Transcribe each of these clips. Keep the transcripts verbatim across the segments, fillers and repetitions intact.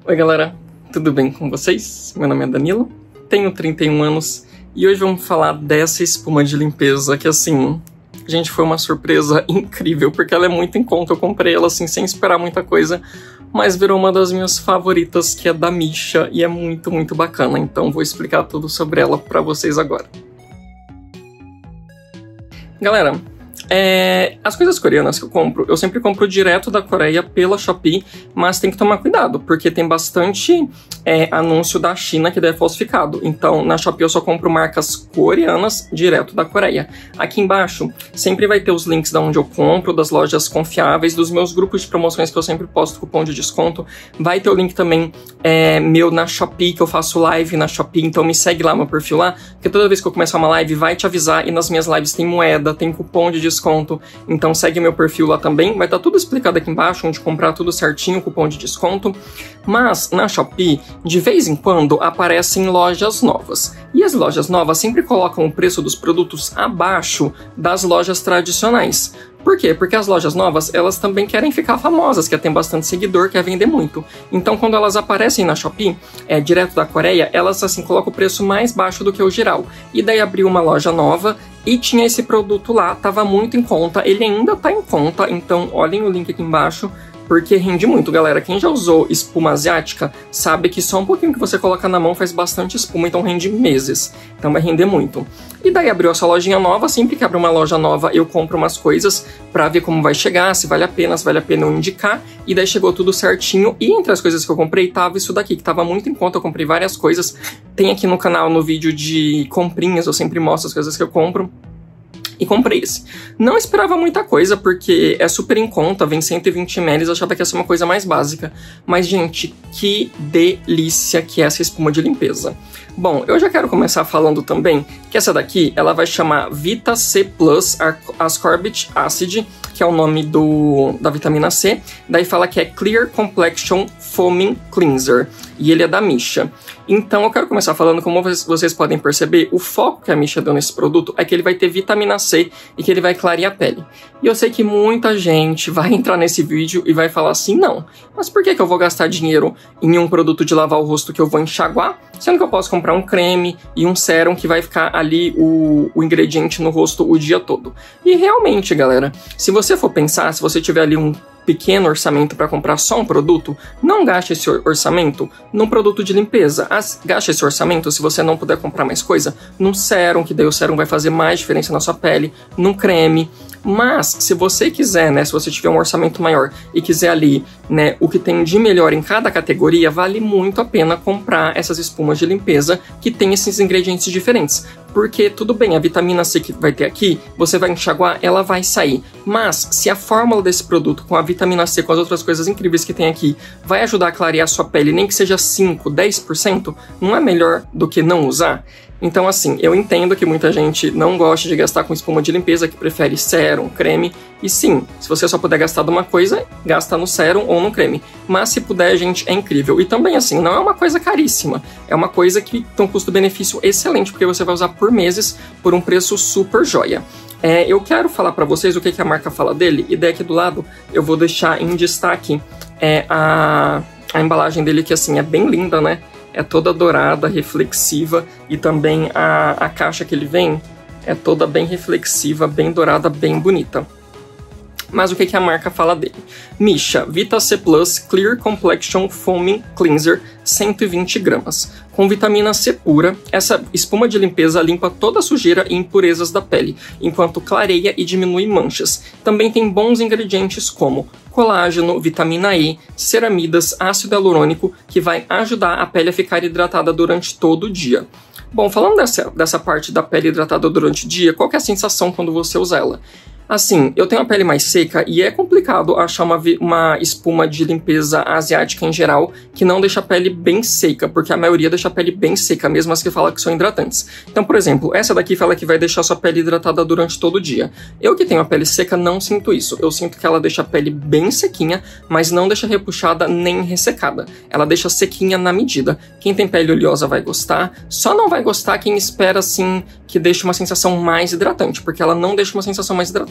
Oi galera, tudo bem com vocês? Meu nome é Danilo, tenho trinta e um anos e hoje vamos falar dessa espuma de limpeza que assim, gente, foi uma surpresa incrível porque ela é muito em conta. Eu comprei ela assim sem esperar muita coisa, mas virou uma das minhas favoritas, que é da Missha, e é muito, muito bacana. Então vou explicar tudo sobre ela pra vocês agora. Galera, É, as coisas coreanas que eu compro, eu sempre compro direto da Coreia pela Shopee, mas tem que tomar cuidado, porque tem bastante é, anúncio da China que é falsificado. Então, na Shopee eu só compro marcas coreanas direto da Coreia. Aqui embaixo, sempre vai ter os links de onde eu compro, das lojas confiáveis, dos meus grupos de promoções que eu sempre posto cupom de desconto. Vai ter o link também é, meu na Shopee, que eu faço live na Shopee, então me segue lá, meu perfil lá, porque toda vez que eu começar uma live vai te avisar, e nas minhas lives tem moeda, tem cupom de desconto. desconto, então segue meu perfil lá também, vai estar tudo explicado aqui embaixo, onde comprar tudo certinho, cupom de desconto. Mas na Shopee, de vez em quando, aparecem lojas novas, e as lojas novas sempre colocam o preço dos produtos abaixo das lojas tradicionais. Por quê? Porque as lojas novas, elas também querem ficar famosas, quer ter bastante seguidor, quer vender muito. Então, quando elas aparecem na Shopee, é, direto da Coreia, elas assim colocam o preço mais baixo do que o geral. E daí abriu uma loja nova e tinha esse produto lá, tava muito em conta, ele ainda tá em conta, então olhem o link aqui embaixo, porque rende muito, galera. Quem já usou espuma asiática sabe que só um pouquinho que você coloca na mão faz bastante espuma, então rende meses. Então vai render muito. E daí abriu essa lojinha nova, sempre que abre uma loja nova eu compro umas coisas pra ver como vai chegar, se vale a pena, se vale a pena eu indicar. E daí chegou tudo certinho, e entre as coisas que eu comprei tava isso daqui, que tava muito em conta, eu comprei várias coisas. Tem aqui no canal, no vídeo de comprinhas, eu sempre mostro as coisas que eu compro. E comprei esse. Não esperava muita coisa, porque é super em conta, vem cento e vinte mililitros, achava que ia ser uma coisa mais básica. Mas, gente, que delícia que é essa espuma de limpeza. Bom, eu já quero começar falando também que essa daqui, ela vai chamar Vita C Plus Ascorbic Acid, que é o nome do, da vitamina C. Daí fala que é Clear Complexion Foaming Cleanser, e ele é da Missha. Então eu quero começar falando, como vocês podem perceber, o foco que a Missha deu nesse produto é que ele vai ter vitamina C e que ele vai clarear a pele. E eu sei que muita gente vai entrar nesse vídeo e vai falar assim, não, mas por que que eu vou gastar dinheiro em um produto de lavar o rosto que eu vou enxaguar, sendo que eu posso comprar um creme e um sérum que vai ficar ali o, o ingrediente no rosto o dia todo? E realmente, galera, se você for pensar, se você tiver ali um pequeno orçamento para comprar só um produto, não gaste esse orçamento num produto de limpeza. As, gaste esse orçamento, se você não puder comprar mais coisa, num sérum, que daí o sérum vai fazer mais diferença na sua pele, num creme. Mas, se você quiser, né, se você tiver um orçamento maior e quiser ali, né, o que tem de melhor em cada categoria, vale muito a pena comprar essas espumas de limpeza que tem esses ingredientes diferentes. Porque, tudo bem, a vitamina C que vai ter aqui, você vai enxaguar, ela vai sair. Mas, se a fórmula desse produto, com a vitamina C, com as outras coisas incríveis que tem aqui, vai ajudar a clarear a sua pele, nem que seja cinco, dez por cento, não é melhor do que não usar? Então, assim, eu entendo que muita gente não gosta de gastar com espuma de limpeza, que prefere sérum, creme. E sim, se você só puder gastar de uma coisa, gasta no sérum ou no creme. Mas se puder, gente, é incrível. E também, assim, não é uma coisa caríssima. É uma coisa que tem um custo-benefício excelente, porque você vai usar por meses por um preço super joia. É, eu quero falar pra vocês o que, que a marca fala dele, e daí aqui do lado eu vou deixar em destaque é, a, a embalagem dele, que assim, é bem linda, né? É toda dourada, reflexiva, e também a, a caixa que ele vem é toda bem reflexiva, bem dourada, bem bonita. Mas o que, que a marca fala dele? Missha Vita C Plus Clear Complexion Foaming Cleanser, cento e vinte gramas. Com vitamina C pura, essa espuma de limpeza limpa toda a sujeira e impurezas da pele, enquanto clareia e diminui manchas. Também tem bons ingredientes como colágeno, vitamina E, ceramidas, ácido hialurônico, que vai ajudar a pele a ficar hidratada durante todo o dia. Bom, falando dessa, dessa parte da pele hidratada durante o dia, qual que é a sensação quando você usa ela? Assim, eu tenho a pele mais seca e é complicado achar uma, uma espuma de limpeza asiática em geral que não deixa a pele bem seca, porque a maioria deixa a pele bem seca, mesmo as que falam que são hidratantes. Então, por exemplo, essa daqui fala que vai deixar sua pele hidratada durante todo o dia. Eu que tenho a pele seca não sinto isso. Eu sinto que ela deixa a pele bem sequinha, mas não deixa repuxada nem ressecada. Ela deixa sequinha na medida. Quem tem pele oleosa vai gostar, só não vai gostar quem espera, assim, que deixe uma sensação mais hidratante, porque ela não deixa uma sensação mais hidratante.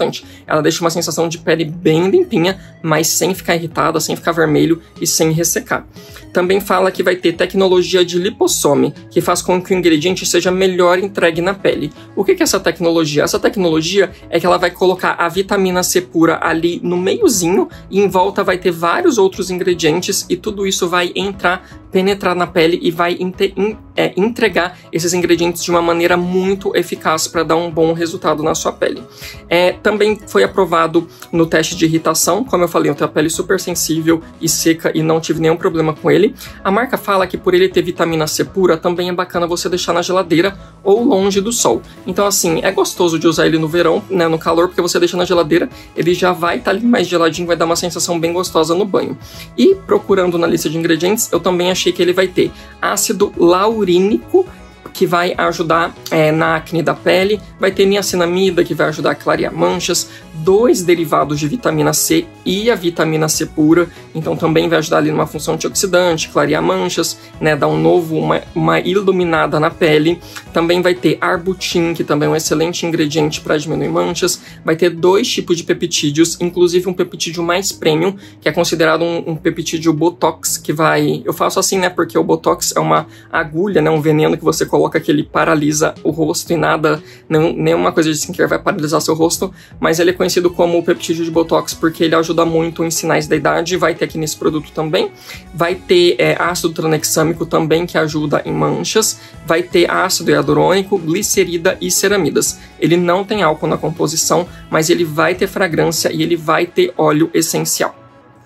importante. Ela deixa uma sensação de pele bem limpinha, mas sem ficar irritada, sem ficar vermelho e sem ressecar. Também fala que vai ter tecnologia de liposome, que faz com que o ingrediente seja melhor entregue na pele. O que é essa tecnologia? Essa tecnologia é que ela vai colocar a vitamina C pura ali no meiozinho e em volta vai ter vários outros ingredientes e tudo isso vai entrar, penetrar na pele e vai in, é, entregar esses ingredientes de uma maneira muito eficaz para dar um bom resultado na sua pele. É, também foi aprovado no teste de irritação, como eu falei, eu tenho a pele super sensível e seca e não tive nenhum problema com ele. A marca fala que por ele ter vitamina C pura, também é bacana você deixar na geladeira ou longe do sol. Então assim, é gostoso de usar ele no verão, né, no calor, porque você deixa na geladeira, ele já vai estar tá ali mais geladinho, vai dar uma sensação bem gostosa no banho. E procurando na lista de ingredientes, eu também achei que ele vai ter ácido laurínico, que vai ajudar é, na acne da pele, vai ter niacinamida, que vai ajudar a clarear manchas, dois derivados de vitamina C e a vitamina C pura, então também vai ajudar ali numa função antioxidante, clarear manchas, né, dar um novo, uma, uma iluminada na pele. Também vai ter arbutin, que também é um excelente ingrediente para diminuir manchas, vai ter dois tipos de peptídeos, inclusive um peptídeo mais premium, que é considerado um, um peptídeo botox, que vai... Eu faço assim, né, porque o botox é uma agulha, né, um veneno que você coloca que ele paralisa o rosto e nada, não, nenhuma coisa de skincare vai paralisar seu rosto, mas ele é conhecido como o peptídeo de Botox porque ele ajuda muito em sinais da idade, vai ter aqui nesse produto também. Vai ter é, ácido tranexâmico também, que ajuda em manchas, vai ter ácido hialurônico, glicerida e ceramidas. Ele não tem álcool na composição, mas ele vai ter fragrância e ele vai ter óleo essencial.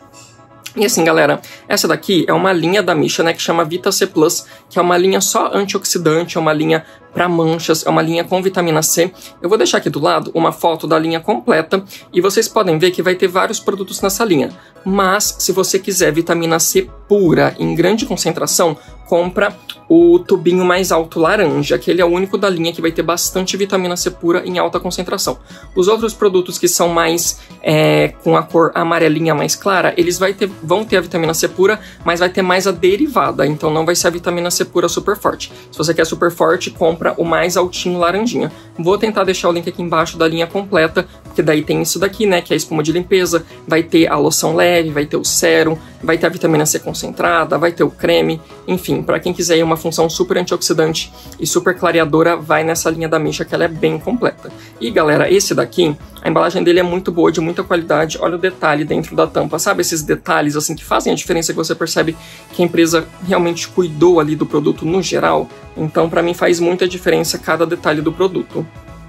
E assim, galera, essa daqui é uma linha da Missha, né, que chama Vita C Plus, que é uma linha só antioxidante, é uma linha para manchas, é uma linha com vitamina C. Eu vou deixar aqui do lado uma foto da linha completa e vocês podem ver que vai ter vários produtos nessa linha. Mas, se você quiser vitamina C pura, em grande concentração, compra o tubinho mais alto laranja, que ele é o único da linha que vai ter bastante vitamina C pura em alta concentração. Os outros produtos que são mais é, com a cor amarelinha mais clara, eles vai ter, vão ter a vitamina C pura, mas vai ter mais a derivada, então não vai ser a vitamina C pura super forte. Se você quer super forte, compra o mais altinho laranjinha. Vou tentar deixar o link aqui embaixo da linha completa, porque daí tem isso daqui, né, que é a espuma de limpeza, vai ter a loção leve, vai ter o sérum, vai ter a vitamina C concentrada, vai ter o creme, enfim, para quem quiser uma função super antioxidante e super clareadora, vai nessa linha da Missha, que ela é bem completa. E galera, esse daqui, a embalagem dele é muito boa, de muita qualidade, olha o detalhe dentro da tampa, sabe esses detalhes assim que fazem a diferença, que você percebe que a empresa realmente cuidou ali do produto no geral? Então para mim faz muita diferença cada detalhe do produto.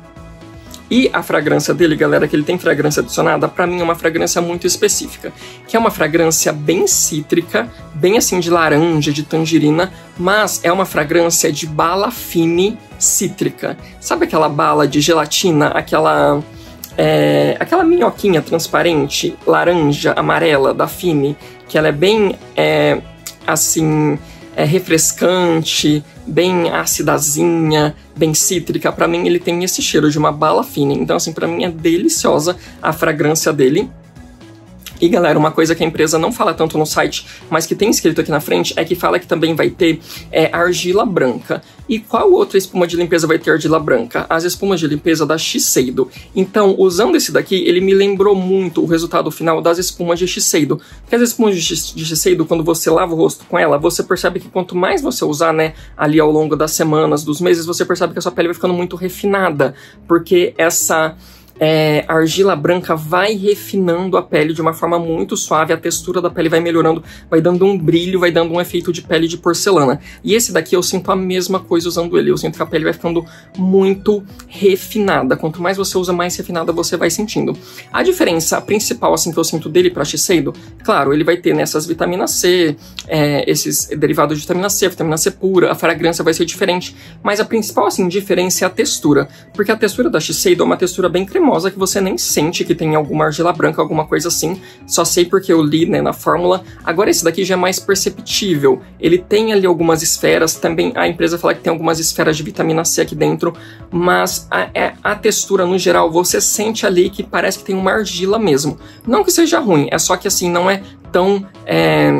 E a fragrância dele, galera, que ele tem fragrância adicionada, pra mim é uma fragrância muito específica, que é uma fragrância bem cítrica, bem assim de laranja, de tangerina, mas é uma fragrância de bala fine cítrica. Sabe aquela bala de gelatina, aquela... É, aquela minhoquinha transparente, laranja, amarela, da Fine, que ela é bem, é, assim... é refrescante, bem acidazinha, bem cítrica. Pra mim ele tem esse cheiro de uma bala fina, então assim, pra mim é deliciosa a fragrância dele. E galera, uma coisa que a empresa não fala tanto no site, mas que tem escrito aqui na frente, é que fala que também vai ter é, argila branca. E qual outra espuma de limpeza vai ter argila branca? As espumas de limpeza da Shiseido. Então, usando esse daqui, ele me lembrou muito o resultado final das espumas de Shiseido. Porque as espumas de Shiseido, quando você lava o rosto com ela, você percebe que quanto mais você usar, né, ali ao longo das semanas, dos meses, você percebe que a sua pele vai ficando muito refinada. Porque essa... É, a argila branca vai refinando a pele de uma forma muito suave, a textura da pele vai melhorando, vai dando um brilho, vai dando um efeito de pele de porcelana. E esse daqui eu sinto a mesma coisa usando ele, eu sinto que a pele vai ficando muito refinada. Quanto mais você usa, mais refinada você vai sentindo. A diferença principal assim que eu sinto dele para Shiseido, claro, ele vai ter nessas vitamina C, é, esses derivados de vitamina C, vitamina C pura, a fragrância vai ser diferente, mas a principal assim diferença é a textura, porque a textura da Shiseido é uma textura bem cremosa, que você nem sente que tem alguma argila branca, alguma coisa assim, só sei porque eu li, né, na fórmula. Agora esse daqui já é mais perceptível, ele tem ali algumas esferas, também a empresa fala que tem algumas esferas de vitamina C aqui dentro, mas a, a textura no geral, você sente ali que parece que tem uma argila mesmo. Não que seja ruim, é só que assim, não é tão... É...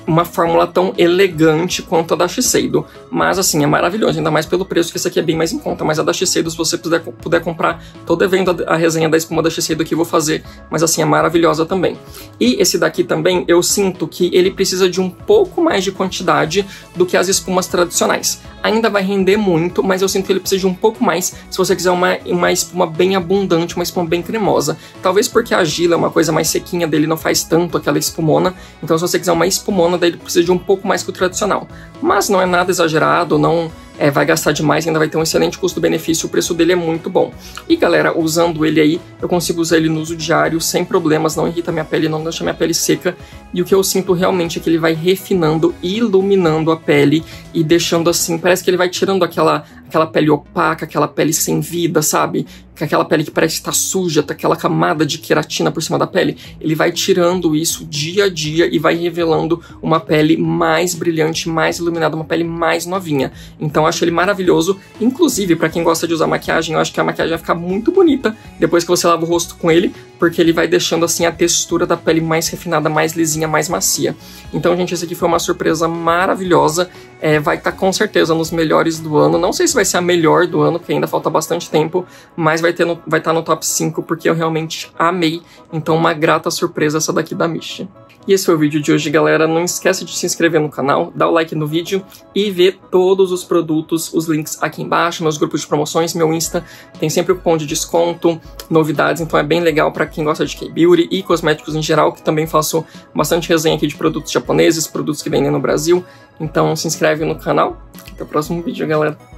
uma fórmula tão elegante quanto a da Shiseido. Mas, assim, é maravilhoso, ainda mais pelo preço, que esse aqui é bem mais em conta. Mas a da Shiseido, se você puder, puder comprar, tô devendo a, a resenha da espuma da Shiseido aqui, vou fazer. Mas, assim, é maravilhosa também. E esse daqui também, eu sinto que ele precisa de um pouco mais de quantidade do que as espumas tradicionais. Ainda vai render muito, mas eu sinto que ele precisa de um pouco mais se você quiser uma, uma espuma bem abundante, uma espuma bem cremosa. Talvez porque a Gila é uma coisa mais sequinha dele, não faz tanto aquela espumona. Então, se você quiser uma espumona, daí ele precisa de um pouco mais que o tradicional. Mas não é nada exagerado, não é, vai gastar demais, ainda vai ter um excelente custo-benefício, o preço dele é muito bom. E galera, usando ele aí, eu consigo usar ele no uso diário sem problemas, não irrita minha pele, não deixa minha pele seca. E o que eu sinto realmente é que ele vai refinando, iluminando a pele e deixando assim, parece que ele vai tirando aquela, aquela pele opaca, aquela pele sem vida, sabe? Aquela pele que parece estar suja, tá aquela camada de queratina por cima da pele, ele vai tirando isso dia a dia e vai revelando uma pele mais brilhante, mais iluminada, uma pele mais novinha. Então eu acho ele maravilhoso, inclusive para quem gosta de usar maquiagem, eu acho que a maquiagem vai ficar muito bonita depois que você lava o rosto com ele, porque ele vai deixando assim a textura da pele mais refinada, mais lisinha, mais macia. Então, gente, esse aqui foi uma surpresa maravilhosa, é, vai estar com certeza nos melhores do ano, não sei se vai ser a melhor do ano, porque ainda falta bastante tempo, mas vai, ter no, vai estar no top cinco, porque eu realmente amei, então uma grata surpresa essa daqui da Miche. E esse foi o vídeo de hoje, galera. Não esquece de se inscrever no canal, dar o like no vídeo e ver todos os produtos, os links aqui embaixo, meus grupos de promoções, meu Insta, tem sempre o cupom de desconto, novidades, então é bem legal para quem gosta de K-Beauty e cosméticos em geral, que também faço bastante resenha aqui de produtos japoneses, produtos que vendem no Brasil. Então se inscreve no canal. Até o próximo vídeo, galera.